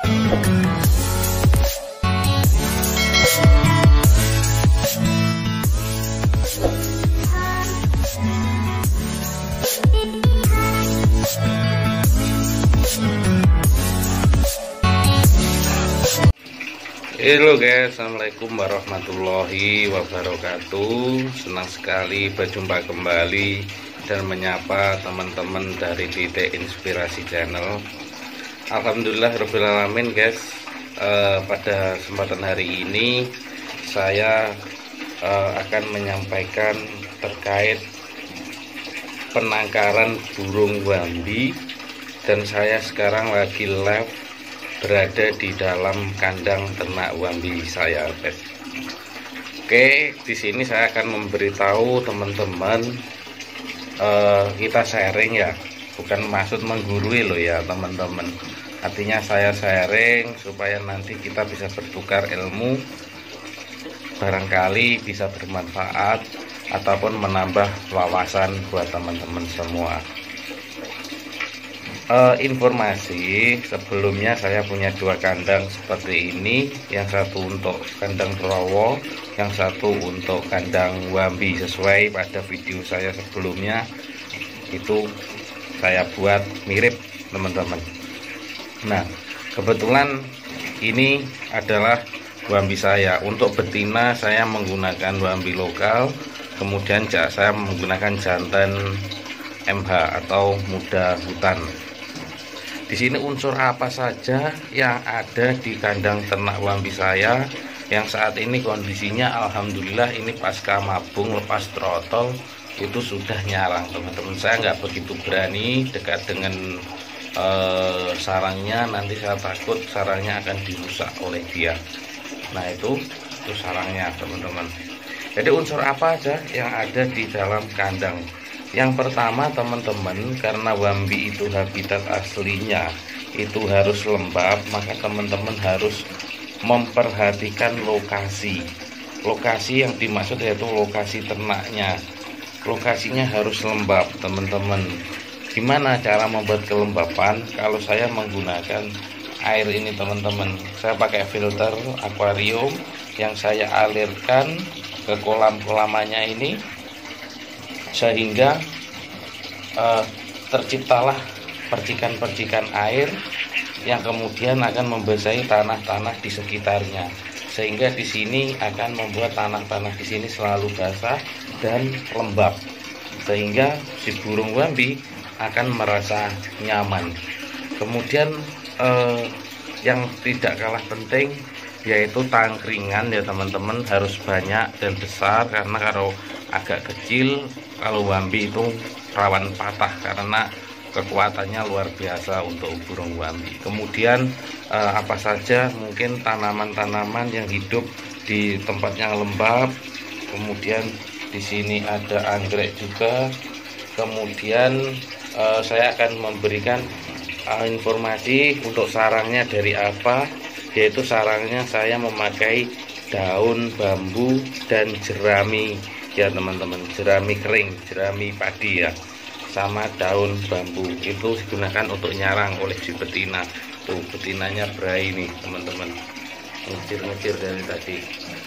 Halo guys, assalamualaikum warahmatullahi wabarakatuh. Senang sekali berjumpa kembali dan menyapa teman-teman dari Titik Inspirasi Channel. Alhamdulillah rabbil alamin guys. Pada kesempatan hari ini saya akan menyampaikan terkait penangkaran burung wambi, dan saya sekarang lagi live berada di dalam kandang ternak wambi saya, guys. Oke, di sini saya akan memberitahu teman-teman, kita sharing ya, bukan maksud menggurui loh ya teman-teman. Artinya saya sharing supaya nanti kita bisa bertukar ilmu, barangkali bisa bermanfaat ataupun menambah wawasan buat teman-teman semua. Informasi sebelumnya, saya punya dua kandang seperti ini, yang satu untuk kandang Rowo, yang satu untuk kandang wambi. Sesuai pada video saya sebelumnya itu saya buat mirip teman-teman. Nah, kebetulan ini adalah wambi saya. Untuk betina saya menggunakan wambi lokal, kemudian saya menggunakan jantan MH atau muda hutan. Di sini unsur apa saja yang ada di kandang ternak wambi saya yang saat ini kondisinya alhamdulillah ini pasca mabung lepas trotol itu sudah nyarang teman-teman. Saya nggak begitu berani dekat dengan sarangnya, nanti saya takut sarangnya akan dirusak oleh dia. Nah itu sarangnya teman-teman. Jadi unsur apa aja yang ada di dalam kandang? Yang pertama teman-teman, karena wambi itu habitat aslinya itu harus lembab, maka teman-teman harus memperhatikan lokasi. Lokasi yang dimaksud yaitu lokasi ternaknya. Lokasinya harus lembab teman-teman. Gimana cara membuat kelembapan? Kalau saya menggunakan air ini teman-teman, saya pakai filter akuarium yang saya alirkan ke kolam-kolamanya ini, sehingga terciptalah percikan-percikan air yang kemudian akan membasahi tanah-tanah di sekitarnya, sehingga di sini akan membuat tanah-tanah di sini selalu basah dan lembab, sehingga si burung wambi akan merasa nyaman. Kemudian yang tidak kalah penting yaitu tangkringan ya teman-teman, harus banyak dan besar, karena kalau agak kecil, kalau wambi itu rawan patah karena kekuatannya luar biasa untuk burung wambi. Kemudian apa saja mungkin tanaman-tanaman yang hidup di tempat yang lembab. Kemudian di sini ada anggrek juga. Kemudian saya akan memberikan informasi untuk sarangnya dari apa, yaitu sarangnya saya memakai daun bambu dan jerami ya teman-teman, jerami kering, jerami padi ya, sama daun bambu. Itu digunakan untuk nyarang oleh si betina. Tuh betinanya berai nih teman-teman, ngecir-ngecir dari tadi.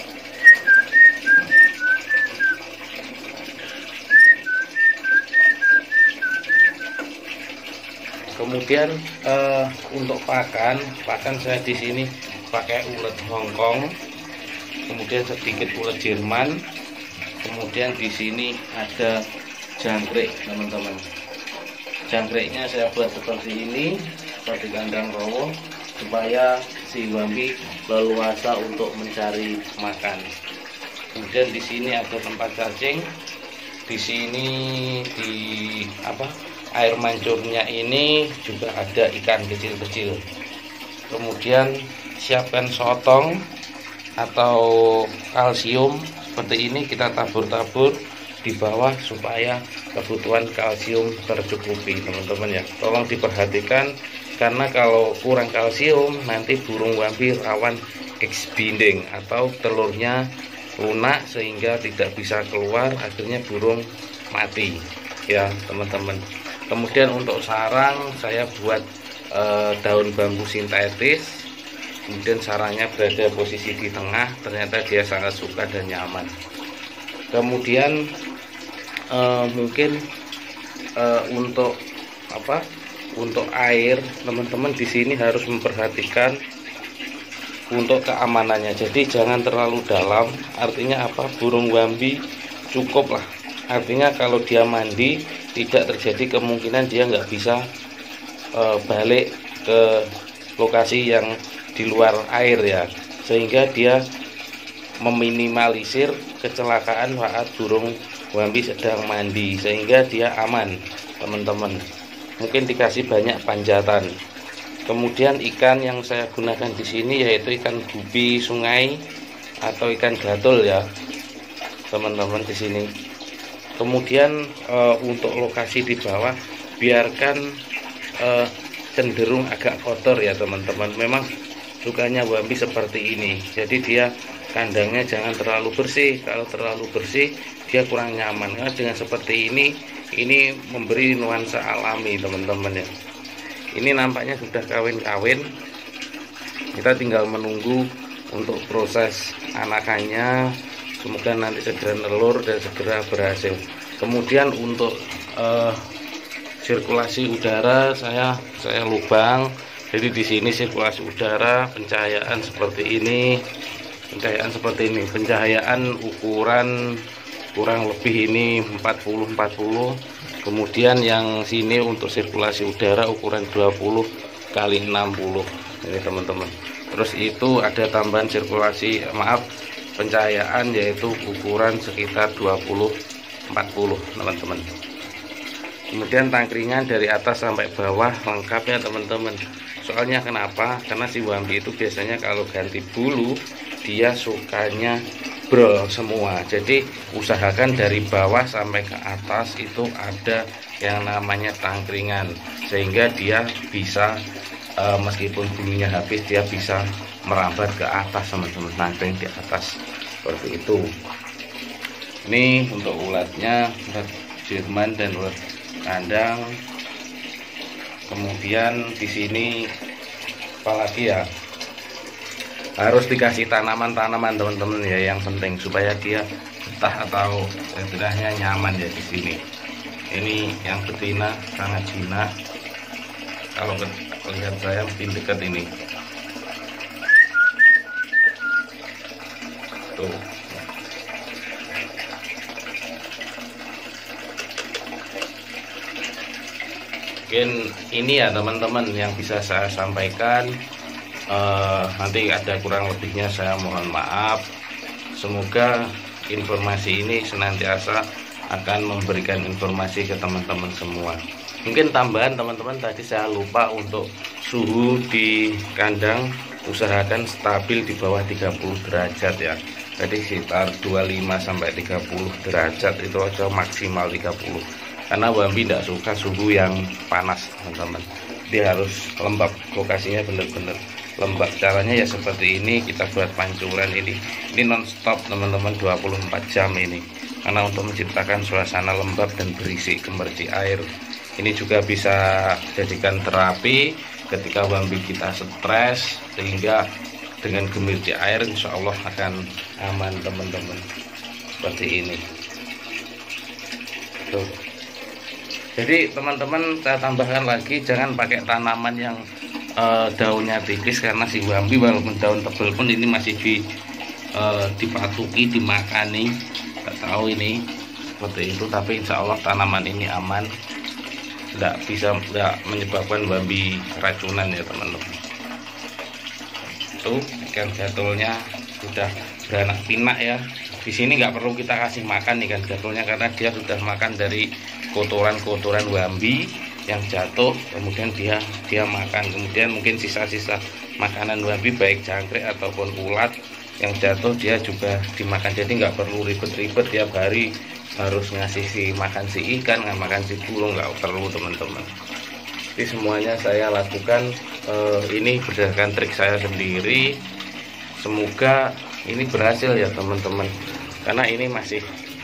Kemudian untuk pakan saya di sini pakai ulet Hongkong, kemudian sedikit ulet Jerman, kemudian di sini ada jangkrik teman-teman. Jangkriknya saya buat seperti ini seperti kandang Rowo, supaya si wambi leluasa untuk mencari makan. Kemudian di sini ada tempat cacing. Di sini di air mancurnya ini juga ada ikan kecil-kecil. Kemudian siapkan sotong atau kalsium seperti ini, kita tabur-tabur di bawah supaya kebutuhan kalsium tercukupi teman-teman ya. Tolong diperhatikan, karena kalau kurang kalsium nanti burung wambi rawan exbinding atau telurnya lunak sehingga tidak bisa keluar, akhirnya burung mati ya teman-teman. Kemudian untuk sarang saya buat daun bambu sintetis kemudian sarangnya berada posisi di tengah, ternyata dia sangat suka dan nyaman. Kemudian mungkin untuk air, teman-teman di sini harus memperhatikan untuk keamanannya. Jadi jangan terlalu dalam, artinya apa, burung wambi cukup lah, artinya kalau dia mandi tidak terjadi kemungkinan dia nggak bisa balik ke lokasi yang di luar air ya, sehingga dia meminimalisir kecelakaan saat burung wambi sedang mandi, sehingga dia aman teman-teman. Mungkin dikasih banyak panjatan. Kemudian ikan yang saya gunakan di sini yaitu ikan gupi sungai atau ikan gatul ya teman-teman di sini. Kemudian untuk lokasi di bawah biarkan cenderung agak kotor ya teman-teman. Memang sukanya wambi seperti ini, jadi dia kandangnya jangan terlalu bersih. Kalau terlalu bersih dia kurang nyaman. Karena dengan seperti ini memberi nuansa alami teman-teman ya. Ini nampaknya sudah kawin-kawin, kita tinggal menunggu untuk proses anakannya. Semoga nanti segera nelur dan segera berhasil. Kemudian untuk sirkulasi udara saya lubang. Jadi di sini sirkulasi udara, pencahayaan seperti ini, pencahayaan ukuran kurang lebih ini 40-40. Kemudian yang sini untuk sirkulasi udara ukuran 20 kali 60 ini teman-teman. Terus itu ada tambahan pencahayaan yaitu ukuran sekitar 20-40 teman-teman. Kemudian tangkringan dari atas sampai bawah lengkap ya teman-teman. Soalnya kenapa? Karena si wambi itu biasanya kalau ganti bulu dia sukanya brol semua. Jadi usahakan dari bawah sampai ke atas itu ada yang namanya tangkringan, sehingga dia bisa meskipun bulunya habis dia bisa merambat ke atas teman-teman, tangkring di atas seperti itu. Ini untuk ulatnya, ulat Jerman dan ulat kandang. Kemudian di sini apalagi ya, harus dikasih tanaman-tanaman teman-teman ya, yang penting supaya dia betah atau setidaknya nyaman ya di sini. Ini yang betina sangat jinak, kalau lihat saya mungkin dekat ini tuh. Mungkin ini ya teman-teman yang bisa saya sampaikan. Nanti ada kurang lebihnya saya mohon maaf. Semoga informasi ini senantiasa akan memberikan informasi ke teman-teman semua. Mungkin tambahan teman-teman, tadi saya lupa untuk suhu di kandang usahakan stabil di bawah 30 derajat ya. Jadi sekitar 25-30 derajat itu aja, maksimal 30. Karena wambi tidak suka suhu yang panas teman-teman. Dia harus lembab, lokasinya benar-benar lembab. Caranya ya seperti ini, kita buat pancuran ini non-stop teman-teman, 24 jam ini. Karena untuk menciptakan suasana lembab dan berisi gemerci air. Ini juga bisa jadikan terapi ketika wambi kita stres, sehingga dengan gemerci air insya Allah akan aman teman-teman. Seperti ini tuh. Jadi teman-teman saya tambahkan lagi, jangan pakai tanaman yang daunnya tipis, karena si wambi walaupun daun tebal pun ini masih dipatuki, dimakani. Nggak tahu ini seperti itu, tapi insya Allah tanaman ini aman, tidak menyebabkan wambi racunan ya teman-teman. Tuh ikan gatulnya sudah beranak pinak ya. Di sini nggak perlu kita kasih makan ikan gatulnya, karena dia sudah makan dari kotoran-kotoran wambi yang jatuh, kemudian dia makan. Kemudian mungkin sisa-sisa makanan wambi baik jangkrik ataupun ulat yang jatuh dia juga dimakan. Jadi nggak perlu ribet-ribet tiap hari harus ngasih makan si ikan, nggak makan si burung, nggak perlu teman-teman. Jadi semuanya saya lakukan ini berdasarkan trik saya sendiri. Semoga ini berhasil ya teman-teman, karena ini masih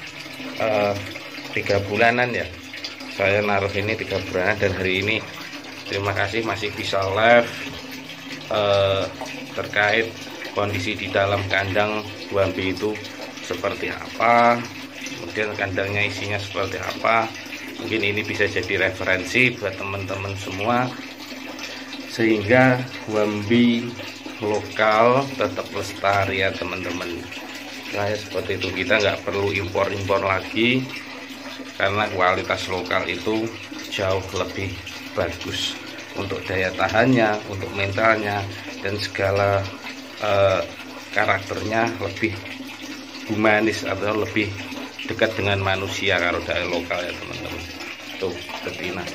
3 bulanan ya saya naruh ini, 3 bulanan, dan hari ini terima kasih masih bisa live terkait kondisi di dalam kandang Wambi itu seperti apa, kemudian kandangnya isinya seperti apa. Mungkin ini bisa jadi referensi buat teman-teman semua, sehingga Wambi lokal tetap lestari ya teman-teman. Nah ya, seperti itu, kita nggak perlu impor-impor lagi karena kualitas lokal itu jauh lebih bagus untuk daya tahannya, untuk mentalnya, dan segala karakternya lebih humanis atau lebih dekat dengan manusia kalau dari lokal ya teman-teman. Tuh betina.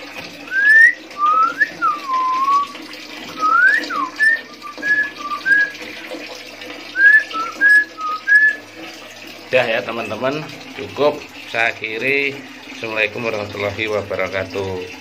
Udah ya teman-teman, cukup saya akhiri. Assalamualaikum warahmatullahi wabarakatuh.